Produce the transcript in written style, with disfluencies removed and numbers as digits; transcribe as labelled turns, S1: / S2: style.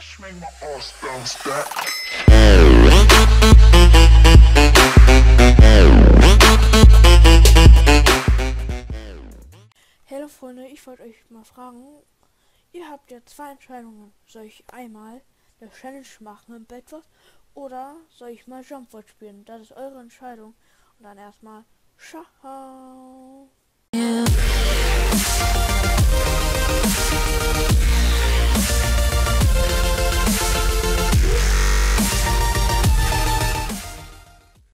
S1: Make my ass bounce back.
S2: Hallo Freunde, ich wollte euch mal fragen, ihr habt ja zwei Entscheidungen. Soll ich einmal eine Challenge machen im Bedwars oder soll ich mal Jumpworld spielen? Das ist eure Entscheidung. Und dann erstmal ciao.